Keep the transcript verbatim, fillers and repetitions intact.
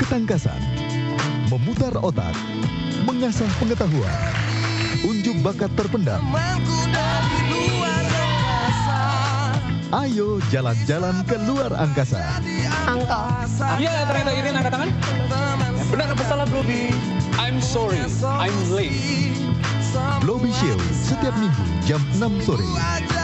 ketangkasan, memutar otak, mengasah pengetahuan, unjuk bakat terpendam. Ayo jalan-jalan ke luar angkasa. Angka. Iya, ternyata Irin angkat tangan. Benar apa salah, Blobi? I'm sorry, I'm late. Blobi Show setiap minggu jam enam sore.